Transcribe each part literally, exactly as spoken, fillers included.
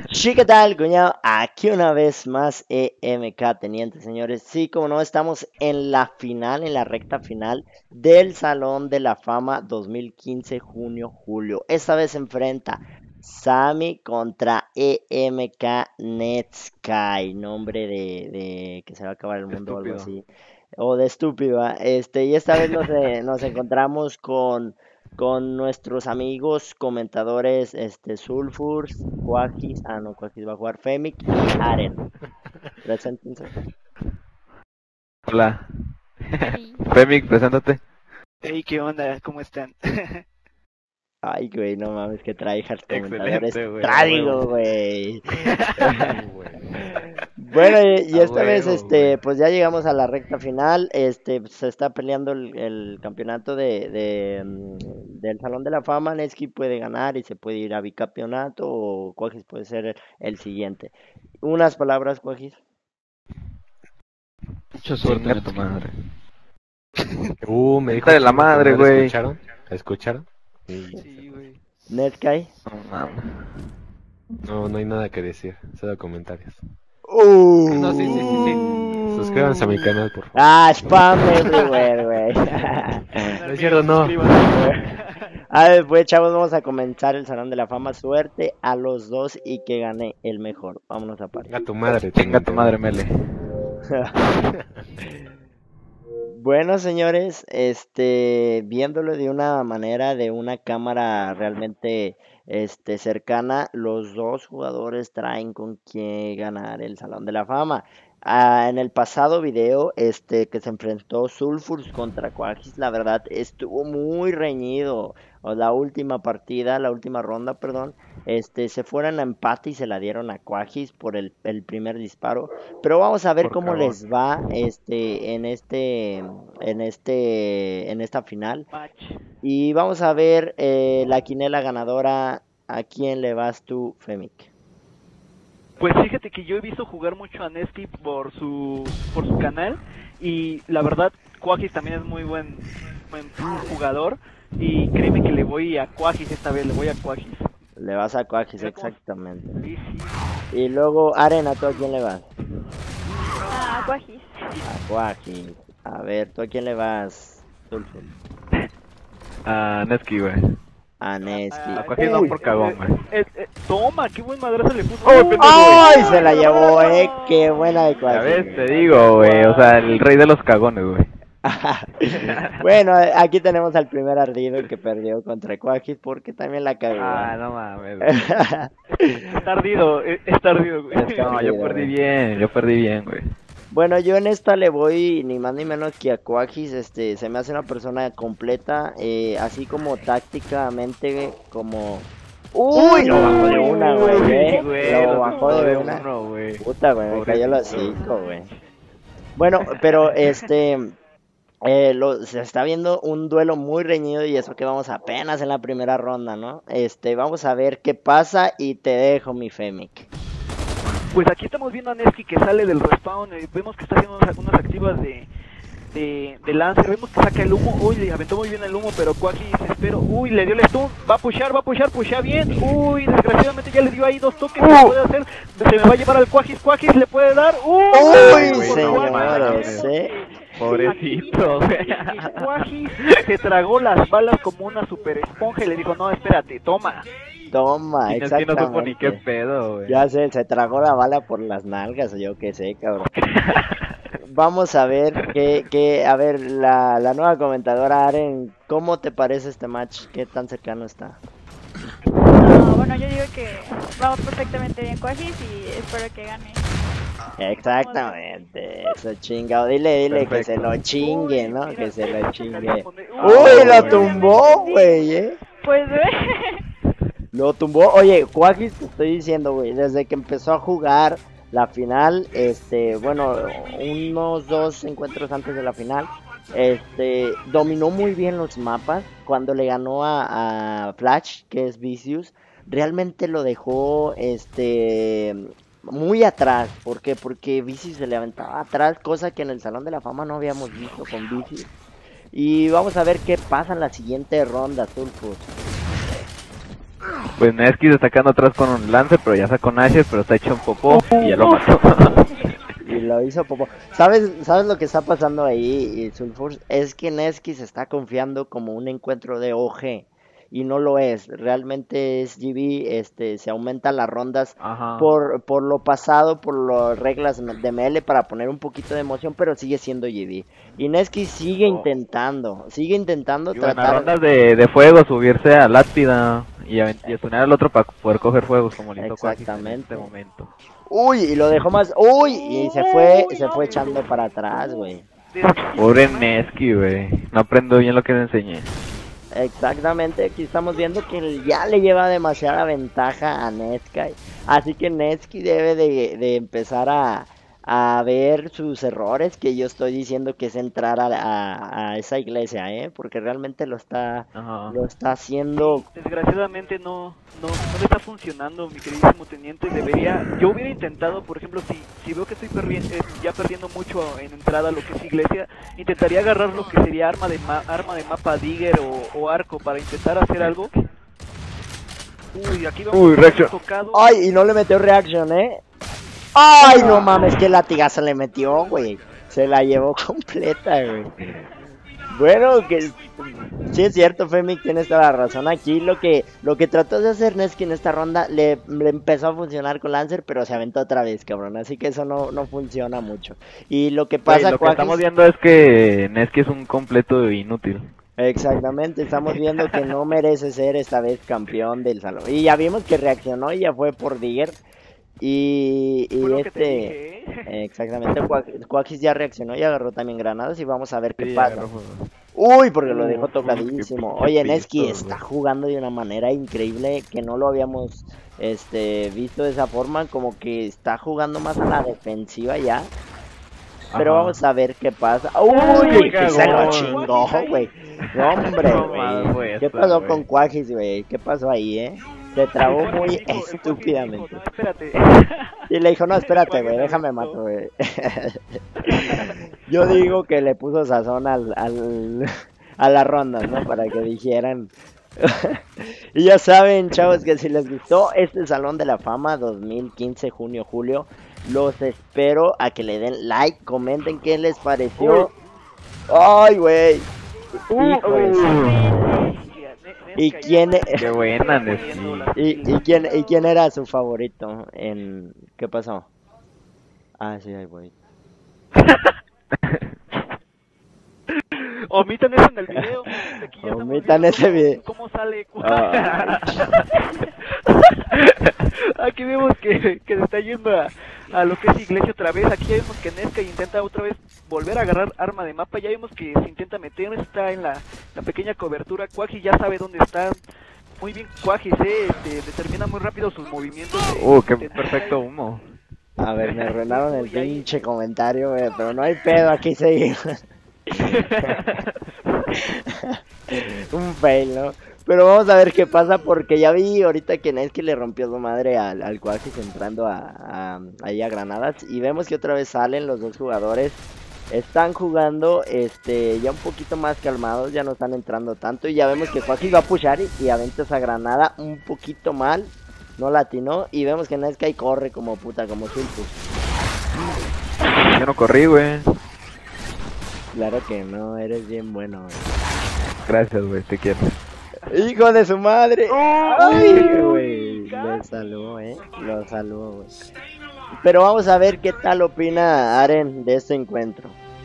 Sí, ¿qué tal, cuñado? Aquí una vez más E M K Teniente, señores. Sí, como no, estamos en la final, en la recta final del Salón de la Fama dos mil quince, junio-julio. Esta vez se enfrenta Sammy contra E M K Netsky, nombre de, de que se va a acabar el mundo o algo Estúpido. así. O de estúpido, ¿va? Este, y esta vez nos, eh, nos encontramos con con nuestros amigos comentadores, este, Sulfurs, Quakis, ah, no, Quakis va a jugar, Femic y Aren. Preséntense. Hola. Hey, Femic, preséntate. Hey, ¿qué onda? ¿Cómo están? Ay, güey, no mames, que tryhard comentadores. Excelente, güey. A Trádigo, huevo. güey. Sí, güey. Bueno, y, y A esta vez, huevo, este, güey. pues ya llegamos a la recta final. Este, se está peleando el, el campeonato de, de, mm, del Salón de la Fama. Nesky puede ganar y se puede ir a bicampeonato, o Quagis puede ser el, el siguiente. Unas palabras, Quagis. Mucha suerte, Chinga tu Netsky. madre. Uh, me dijo Está de la Chino que madre, no la güey. ¿Escucharon? ¿La escucharon? Sí. Sí, güey. Netsky. No mames. No, no hay nada que decir. Solo comentarios. Uh. No, sí, sí, sí, sí. Suscríbanse a mi canal, por favor. Ah, spam everywhere, güey. No es cierto, no. A ver, pues chavos, vamos a comenzar el Salón de la Fama. Suerte a los dos y que gane el mejor. Vámonos a partir. Chinga tu madre. Chinga tu teniente. madre, Mele. Bueno, señores, este, viéndolo de una manera, de una cámara realmente, este, cercana, los dos jugadores traen con qué ganar el Salón de la Fama. Ah, en el pasado video, este, que se enfrentó Sulfurs contra Quagis, la verdad, estuvo muy reñido. O la última partida, la última ronda, perdón, este, se fueron a empate y se la dieron a Quagis por el, el primer disparo. Pero vamos a ver Por cómo cagón. les va este en este en este en esta final, Match. y vamos a ver eh, la quinela ganadora. ¿A quién le vas tú, Femic? Pues fíjate que yo he visto jugar mucho a Nesky por su por su canal y la verdad Quagis también es muy buen buen jugador y créeme que le voy a Quagis esta vez, le voy a Quagis. Le vas a Quagis, Mira cómo- exactamente. Sí, sí. Y luego, Arena, ¿tú a quién le vas? ah, Guajis. A Quagis. A ver, ¿tú a quién le vas, Sulfur? Ah, Netsky, güey. A Nesky. Ah, Quagis no uy, por cagón, eh, güey. eh, eh, toma, qué buen madrazo le puso. ¡Oh, pendejo! ¡Ay! Se la llevó, eh. Qué buena de Ya Quagis. ves, te digo, güey. O sea, el rey de los cagones, güey. Bueno, aquí tenemos al primer ardido que perdió contra Quagis porque también la cagó. Ah, no mames, güey. Es tardido, es, es tardido, güey. Es No, yo perdí bien, yo perdí bien, güey. Bueno, yo en esta le voy ni más ni menos que a Quagis. Este, se me hace una persona completa, eh, así como tácticamente, como... Uy, lo bajó de una, güey, eh. güey, Lo bajó de una. uno, güey. Puta, güey, me Pobre cayó el niño. hocico, güey. Bueno, pero este, eh, lo, se está viendo un duelo muy reñido, y eso que vamos apenas en la primera ronda, ¿no? Este, vamos a ver qué pasa y te dejo, mi Femic. Pues aquí estamos viendo a Nesky que sale del respawn, eh, vemos que está haciendo unas, unas activas de, de, de Lancer, vemos que saca el humo, uy, le aventó muy bien el humo, pero Quagis espero, uy, le dio el stun, va a pushar, va a pushar, pushea bien, uy, desgraciadamente ya le dio ahí dos toques, ¿qué puede hacer? Se me va a llevar al Quagis, Quagis le puede dar, uy, Uy, por señores, Quagis. eh. Pobrecito, Aquí, güey. el Quagis se tragó las balas como una super esponja y le dijo, no, espérate, toma. Toma, Y es que no supo ni qué exactamente. pedo, güey. Ya sé, se tragó la bala por las nalgas, o yo qué sé, cabrón. Vamos a ver qué, qué, a ver, la, la nueva comentadora Aren, ¿cómo te parece este match? ¿Qué tan cercano está? No, bueno, yo digo que va perfectamente bien Guajis y espero que gane. Exactamente, eso chingado. Dile, dile que se lo chingue, ¿no? Uy, Que mira, se lo chingue. Uy, Uy, lo obviamente tumbó, sí. güey, eh. Pues ve. Lo tumbó. Oye, Quagis, te estoy diciendo, güey, desde que empezó a jugar la final, este, bueno, unos dos encuentros antes de la final, este, dominó muy bien los mapas. Cuando le ganó a, a Flash, que es Vicious, realmente lo dejó, este, muy atrás. ¿Por qué? Porque Vicious se le aventaba atrás, cosa que en el Salón de la Fama no habíamos visto con Vicious. Y vamos a ver qué pasa en la siguiente ronda, Sulfur. Pues Nesky destacando atrás con un Lancer, pero ya sacó Asher, pero está hecho un popó y ya lo mató. Y lo hizo popo. ¿Sabes, ¿Sabes lo que está pasando ahí, Sulfur? Es que Nesky se está confiando como un encuentro de O G. Y no lo es. Realmente es G B. Este, se aumentan las rondas Ajá. por, por lo pasado, por las reglas de M L para poner un poquito de emoción, pero sigue siendo G B. Y Nesky sigue Oh. intentando. Sigue intentando Y bueno, tratar. rondas de, de fuego, subirse a Lápida y, avent- y estunear al otro para poder coger fuegos como lo hizo Quackix en Exactamente. este momento. Uy, y lo dejó más. Uy, y se fue, se fue echando para atrás, güey. Pobre Nesky, güey. No aprendo bien lo que le enseñé. Exactamente, aquí estamos viendo que ya le lleva demasiada ventaja a Nesky, así que Nesky debe de, de empezar a, a ver sus errores, que yo estoy diciendo que es entrar a, a, a esa iglesia, ¿eh? Porque realmente lo está, Ajá. lo está haciendo. Desgraciadamente no, no, no le está funcionando, mi queridísimo teniente. Debería, yo hubiera intentado, por ejemplo, si, si veo que estoy perdiendo, eh, ya perdiendo mucho en entrada a lo que es iglesia, intentaría agarrar lo que sería arma de ma arma de mapa Digger o, o arco para intentar hacer algo. Uy, aquí vamos Uy, a reacción. tocado. Ay, y no le metió reaction, ¿eh? Ay, no mames, que latigazo le metió, güey. Se la llevó completa, güey. Bueno, que sí es cierto, Femi, tienes toda la razón. Aquí lo que lo que trató de hacer Nesky en esta ronda le, le empezó a funcionar con Lancer, pero se aventó otra vez, cabrón. Así que eso no, no funciona mucho. Y lo que Güey, pasa, lo que Quackix- estamos viendo es que Nesky es un completo inútil. Exactamente, estamos viendo que no merece ser esta vez campeón del salón. Y ya vimos que reaccionó y ya fue por Digger. Y, y Fue lo que te este... dije, ¿eh? Exactamente, Quack- Quackix ya reaccionó y agarró también granadas y vamos a ver qué Sí, pasa. agarró fuego. Uy, porque lo dejó Uf, tocadísimo. qué Oye, pisto, Nesky güey. está jugando de una manera increíble que no lo habíamos este visto de esa forma, como que está jugando más a la defensiva ya. Pero Ajá. vamos a ver qué pasa. Uy, Uy, que se lo cagón. chingó, güey. No, hombre, No mames, güey. fue ¿Qué esa, pasó güey. con Quackix, güey? ¿Qué pasó ahí, eh? Se trabó El muy Quackix dijo- el Quackix estúpidamente. dijo, no, espérate. Y le dijo, no, espérate, Quackix güey, se déjame aventó. mato, güey. Yo digo que le puso sazón al, al, a las rondas, ¿no? Para que dijeran. Y ya saben, chavos, que si les gustó este Salón de la Fama dos mil quince, junio, julio, los espero a que le den like, comenten qué les pareció. Ay, güey. Híjoles. ¿Y quién e- Qué buena, Nesky. ¿Y, y quién y quién era su favorito en qué pasó? Ah, sí, ahí voy. Omitan eso en el video. Aquí ya estamos Omitan viendo ese cómo- video. ¿Cómo sale? Ah. Aquí vemos que, que se está yendo a, a lo que es iglesia otra vez. Aquí ya vemos que Nesca intenta otra vez volver a agarrar arma de mapa. Ya vemos que se intenta meter, está en la, la pequeña cobertura. Quackix ya sabe dónde está. Muy bien, Quackix, eh, este, determina muy rápido sus movimientos. de- Uh, qué de- perfecto humo. A ver, me arruinaron el pinche comentario, güey, pero no hay pedo, aquí seguimos. Un fail, ¿no? Pero vamos a ver qué pasa porque ya vi ahorita que Nesky le rompió su madre al, al Quackix entrando a, a, ahí a granadas y vemos que otra vez salen los dos jugadores. Están jugando este ya un poquito más calmados, ya no están entrando tanto y ya vemos que Quackix va a pushar y, y aventa esa granada un poquito mal, no la atinó y vemos que Nesky corre como puta, como Sulfur. Yo no corrí, güey. Claro que no, eres bien bueno, güey. Gracias, güey, te quiero. ¡Hijo de su madre! ¡Ay, ¡Ay, güey! Lo casi! salvó, ¿eh? Lo salvó, güey. Pero vamos a ver qué tal opina Aren de este encuentro.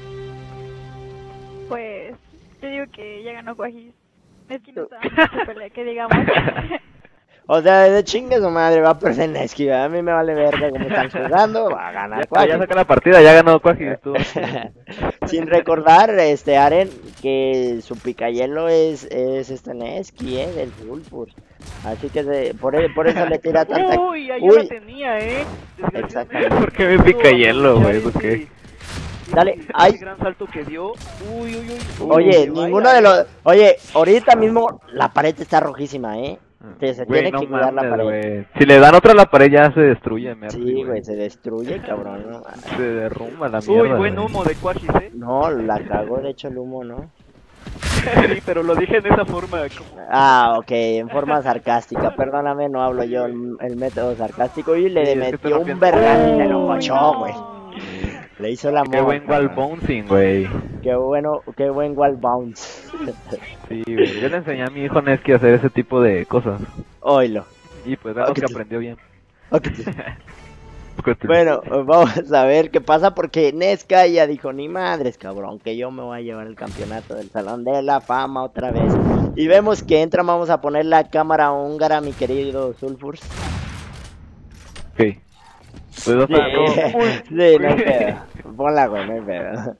Pues, yo digo que ya ganó Quackix. Nesky no está dando mucha pelea, que digamos. O sea, de chingue su madre, va a perder Nesky, ¿verdad? A mí me vale verga cómo están jugando, va a ganar Ya, ya Quackix. saca la partida, ya ganó Quackix, tú. Sin recordar, este, Aren, que su picayelo es, es este Nesky, ¿eh? Del Sulfur. Así que se- por, e- por eso le tira tanta... Uy, ahí Uy. la tenía, eh. Exactamente. ¿Por qué me pica hielo, güey? ¿Por qué? Ese- Dale, ese ay. gran salto que dio. Uy, uy, uy. Oye, Uy, ninguno vaya, de los... Oye, ahorita mismo la pared está rojísima, ¿eh? Se, se Güey, tiene no que cuidar la mames, pared. güey. Si le dan otra a la pared ya se destruye, Mercy, Sí, güey, se destruye, cabrón. ¿No? Se derrumba la mierda. Uy, buen güey. humo de Quackix, eh. No, la cagó, de hecho, el humo, ¿no? Sí, pero lo dije en esa forma como... Ah, ok, en forma sarcástica. Perdóname, no hablo yo el, el método sarcástico. Y le Sí, es que tú metió no un piensas- vergazo y se lo Uy, cochó, no. güey. Le hizo la Qué buen monja. wall bouncing, güey. Qué bueno, qué buen wall bounce. Sí, güey. Yo le enseñé a mi hijo Neski a hacer ese tipo de cosas. Oílo. Y pues vemos Ok. que aprendió bien. Ok. Bueno, vamos a ver qué pasa porque Nesca ya dijo, ni madres, cabrón, que yo me voy a llevar el campeonato del Salón de la Fama otra vez. Y vemos que entra, vamos a poner la cámara húngara, mi querido Sulfurs. Ok. Pues no Sí, sabes sí, no hay pedo. Ponla, güey, no hay pedo.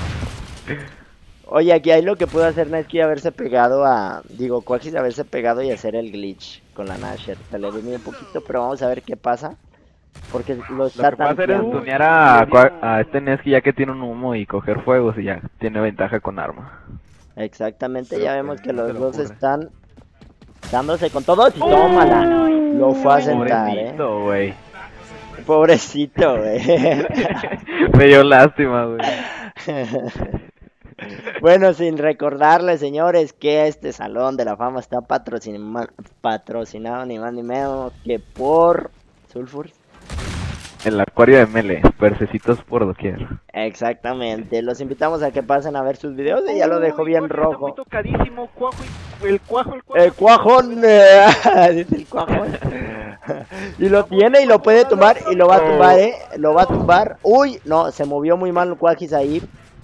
Oye, aquí hay lo que pudo hacer Nesky haberse pegado a... Digo, Quaxis haberse pegado y hacer el glitch con la Nasher. Se le durmió un poquito, pero vamos a ver qué pasa. Porque lo Lo está que puede hacer es tanteando. tunear a, Qua- a este Neski ya que tiene un humo y coger fuegos y ya tiene ventaja con arma. Exactamente, Pero ya que vemos que no se los le dos ocurre. están dándose con todos y tómala. Lo fue a sentar, eh. Pobrecito, güey. Pobrecito, güey. Me dio lástima, güey. Bueno, sin recordarles, señores, que este Salón de la Fama está patrocina- patrocinado ni más ni menos que por Sulfur. El acuario de Mele, persecitos por doquier. Exactamente, los invitamos a que pasen a ver sus videos y ya lo dejo Uy, bien Cuajo está muy rojo. tocadísimo, cuajo y... El cuajo, el cuajo. El cuajón, eh, dice el cuajón. Y lo tiene y lo puede tumbar y lo va a tumbar, eh. Lo va a tumbar. Uy, no, se movió muy mal el Quajis ahí.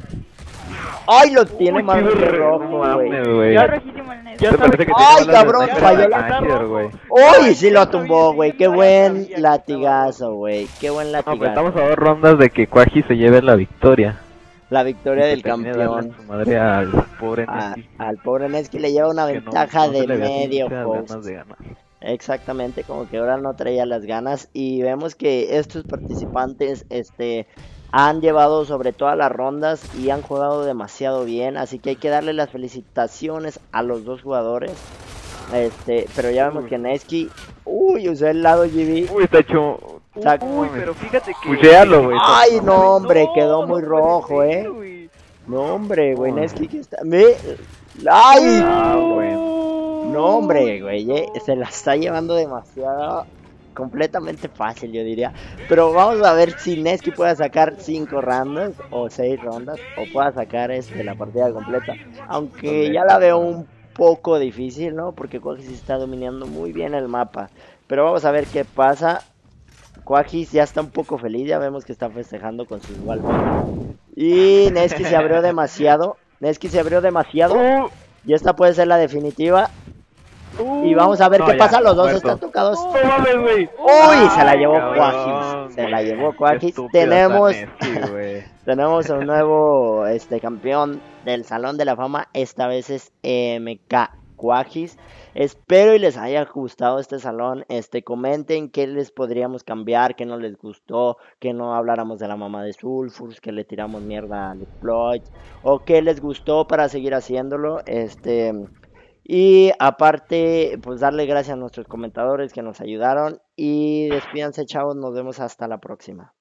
Ay, lo tiene Uy, más qué de horror, rojo, no güey. mames, güey. Está rojísimo el Nes. Ya Se sabe parece que que- tiene Ay, balas de cabrón, sniper falló de la- Nasher, güey. Uy, sí lo tumbó, güey. Qué buen latigazo, güey. Qué buen No, pues latigazo. estamos a dos rondas de que Quaji se lleve la victoria. La victoria Y del que termine de darle campeón. su madre al pobre A- Neski, al pobre Nesky le lleva una que no- ventaja no se de le veía medio muchas post. ganas de ganar. Exactamente, como que ahora no traía las ganas y vemos que estos participantes este han llevado sobre todas las rondas y han jugado demasiado bien, así que hay que darle las felicitaciones a los dos jugadores. Este, pero ya vemos Uy. que Nesky, uy, usó el lado G B. Uy, está hecho... Sac- Uy, pero fíjate que... Puchéalo, güey. Ay, no, hombre, quedó no muy puede rojo, ser, eh. güey. No, hombre, güey, Uy. Nesky que está, ve, ay, Ah, güey. no, hombre, güey, eh, se la está llevando demasiado, completamente fácil, yo diría. Pero vamos a ver si Nesky puede sacar cinco rondas o seis rondas o pueda sacar este la partida completa. Aunque ya la veo un poco difícil, ¿no? Porque Quaxis está dominando muy bien el mapa. Pero vamos a ver qué pasa. Quaxis ya está un poco feliz, ya vemos que está festejando con sus Walmart. Y Nesky se abrió demasiado. Nesky se abrió demasiado. Uh, Y esta puede ser la definitiva. Uh, Y vamos a ver no, qué ya, pasa. Los dos muerto. están tocados. No mames, güey. Uy, se la llevó cabrón, Quaxis. Se la güey. llevó Qué Quaxis. estúpido Tenemos, está Neski, güey. tenemos un nuevo este campeón del Salón de la Fama. Esta vez es M K Quaxis. Espero y les haya gustado este salón. Este, comenten qué les podríamos cambiar, qué no les gustó, que no habláramos de la mamá de Sulfurs, que le tiramos mierda al exploit, o qué les gustó para seguir haciéndolo. Este, y aparte, pues darle gracias a nuestros comentadores que nos ayudaron. Y despídanse, chavos, nos vemos hasta la próxima.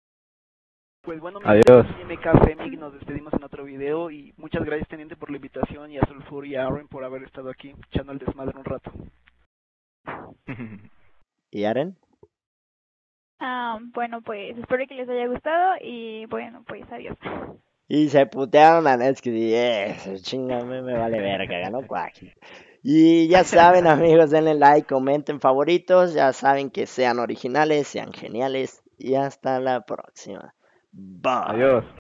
Pues bueno, Adiós. M K Femig, nos despedimos en otro video y muchas gracias Teniente por la invitación y a Sulfur y a Aaron por haber estado aquí echando el desmadre un rato. ¿Y Aren? Ah, bueno, pues espero que les haya gustado y bueno, pues adiós. Y se putearon a Nesky. Y eso, chingame, me vale verga, ganó Quaxis. Y ya saben, amigos, denle like, comenten favoritos. Ya saben que sean originales, sean geniales. Y hasta la próxima. Bye. Adiós.